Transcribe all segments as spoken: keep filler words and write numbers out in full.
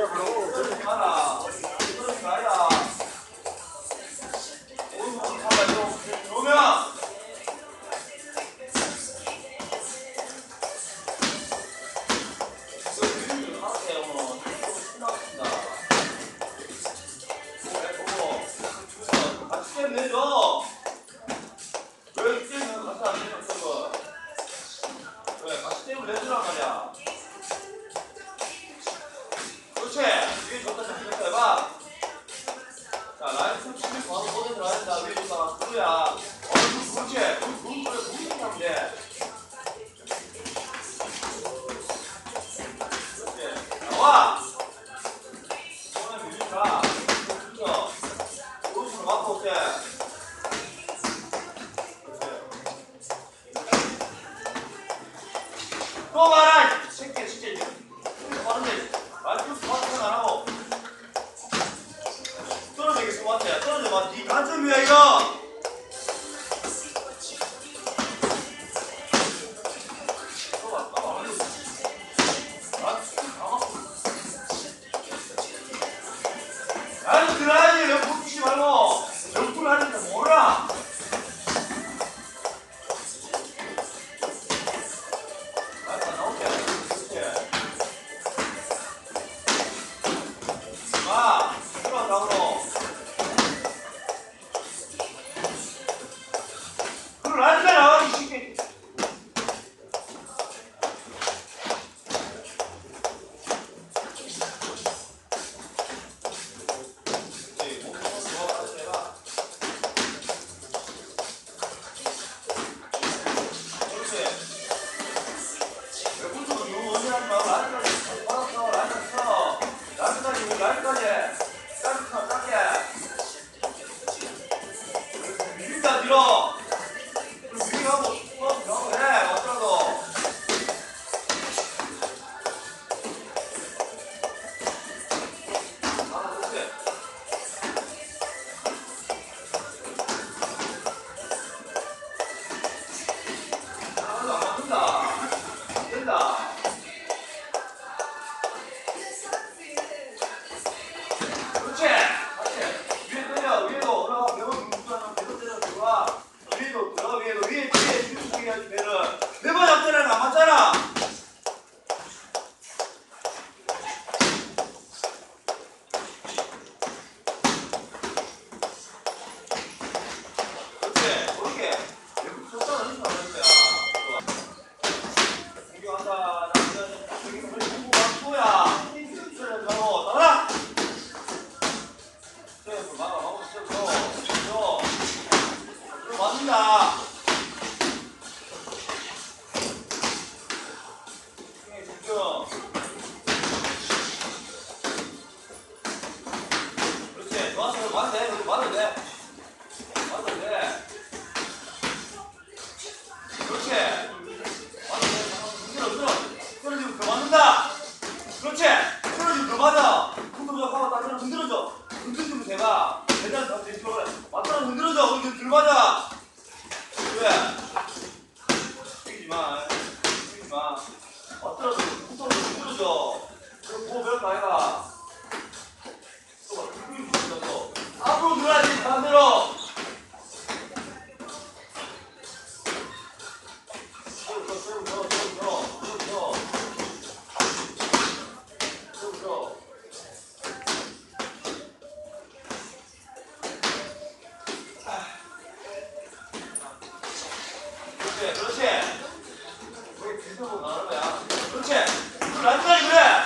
그러지 마라. 그러지 마라. 오늘 뭐 하다 들어오면 내줘. 왜 이 게임은 같이 안 내줘, 저거. 왜 같이 게임을 내주란 말이야. 그렇지. 위에 줬다, 줬다, 줬다 해봐. 자, 라인 춤추기 바로 보내 들어야 된다. 위에 줬다가 그거야. 어, 그렇지. 그, 그, 그래, 그렇게 하면 돼. 그렇지. 나와. 손에 밀리자. 그렇죠. 오른손으로 막고 올게. 또 말아! 이 새끼야, 진짜. 이거 하는데, 말투 스마트폰 안 하고. 떨어져, 이게 스마트야. 떨어져, 봐. 니 간점이야, 이거! 봐봐, 봐봐. 야, 너 그라이에 옆으로 치지 말고, 옆으로 하는데 뭐라! 아, 들어와, 나오러. 그럼 라디가 나와, 이 새끼. 밀어. 밀하고 어, 그래. 어쩌라고. 아, 그렇지. 아, 안 맞는다. 안 된다. 그렇지. 그렇지. 위에 때려. 위에도 올라가. 배번 누구하면 배번 때려 들어와. 위에도 들어가. 위에도 위에 위에 뒤로 해야지 배를. 배번 앞전에는 안 맞잖아. 그렇지. 모르게. 여기 쳤다가 힘이 안 나는 거야. 공격한다. 여기 우리 공부 막고야. 힘이 들어가고 따라. 스텝을 막아. 막고 스텝 줘. 줘. 이거 맞는다. 힘에 집중. 그렇지. 좋았어. 맞아도 돼. 그렇게 맞아도 돼. 맞아도 돼. 그렇지. 맞아도 돼. 흔들어, 흔들어. 떨어지면 더 맞는다. 그렇지. 떨어지면 더 맞아. 흔들어줘. 하고 따로 흔들어줘. 흔들어주면 돼가. 대단 더 되지고 그래. 맞다면 흔들어줘. 우리 들 맞아. 그래. 뛰지 마. 뛰지 마. 맞더라도 손으로 흔들어줘. 그럼 뭐 배울 거 아이가. 또 봐. 들고 있어. 또. 앞으로 들어야지. 반대로. 세우 줘. 세우 줘. 세우 줘. 세우 줘. 세우 줘. 그렇지, 그렇지. 거기 뒤에서 나오는 거야. 그렇지. 그걸 안까지 그래.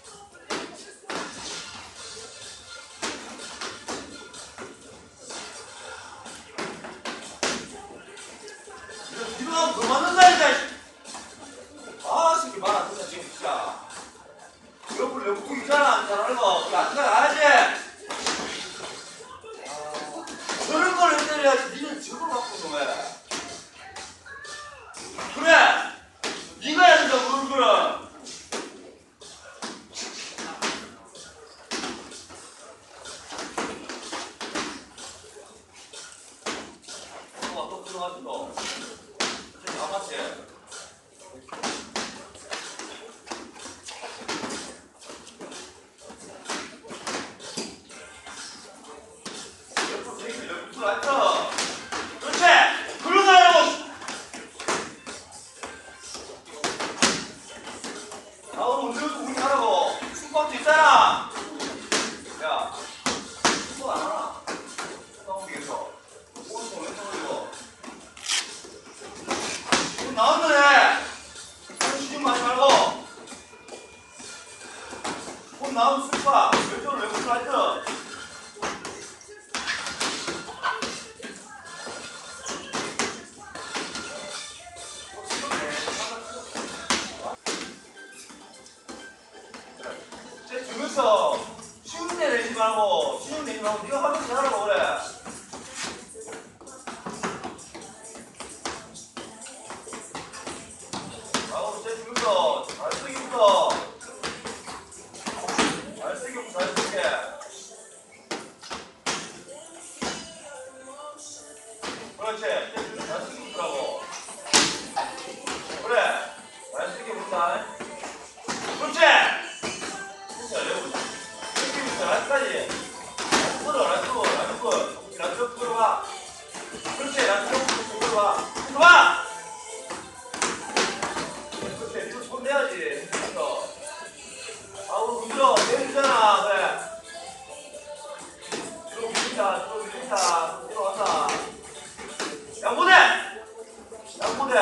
이거 뒤로 가면 더 맞는다니까. 아, 새끼 말안 듣냐 지금 진짜. 옆으로 옆으로 있잖아, 잘하는 거. 그거 안 가야지. 저런 걸 해드려야지. 니는 저걸 갖고 왜? 그래! 니가 해야 된다, 그런 거는! 또, 또 들어가지, 또. 다 맞지? 나오면 슬퍼. 왼쪽으로 왼쪽으로 하죠. 쟤 주면서 쉬운 데 내지 말고 쉬운 데 내지 말고 네가 하면서 하라고 그래. 아우 쟤 주면서 잘 쓰기부터 잘 쓰기부터 잘 쓰게. 그렇지. 쟤 주면서 잘 쓰기부터라고. 그래. 잘 쓰기부터. 그렇지. 진짜 레고. 쓰기부터 라스까지. 라스 끌어 라스 끌어 라스 끌어. 라스 끌어와. 그렇지. 라스 끌어와. 끌어와. 그렇지. 이거 손 내야지. 그래서. 아우 힘들어. 내리잖아. 그래. 뒤로 밀린다. 뒤로 밀린다. 뒤로 왔다. 양보대. 양보대.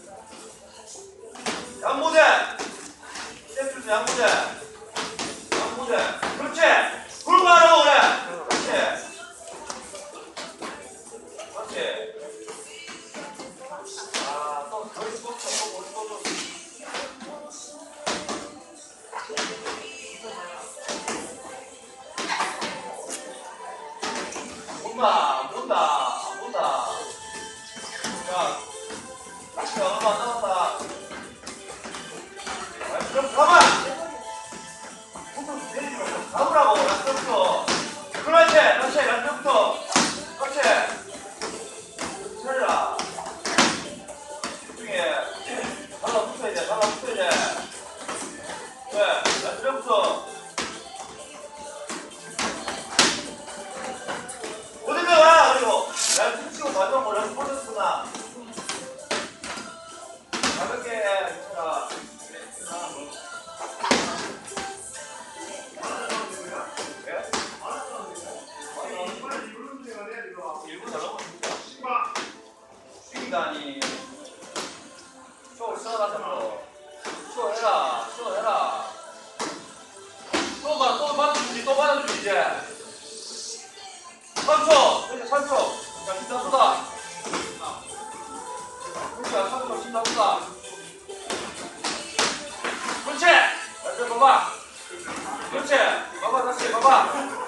양보대. 쌤들 양보대. 양보대. 그렇지. 그러고 하라고 그래. 그렇지. 그렇지. 아, 또 머리 뻗어. 또 머리 뻗어. 본다. 본다. 본다. 자, 자, 얼마 안 남았다. 아, 그럼 가만. 손좀 내리지 말고 가보라고. 라스부터. 그렇지. 그렇지. 라스부터. 그렇지. 차려라. 집중해. 달라붙어야 돼. 달라붙어야 돼. 그래. 라스부터. 어디 가? 그리고 라스 치고 마지막 거 라스 뻗었구나. 가볍게 괜찮아. 일부 잘하고 있습니다. 쉬기다니. 쇼 쉬어가자고. 쇼 해라. 쇼 해라. 또 봐. 또 받아주지. 또 받아주지 이제. 삼 초. 이제 삼 초. 자, 진짜 쏟아. 그렇지. 삼 초 진짜 쏟아. 그렇지. 자, 봐봐. 그렇지. 봐봐 다시 봐봐.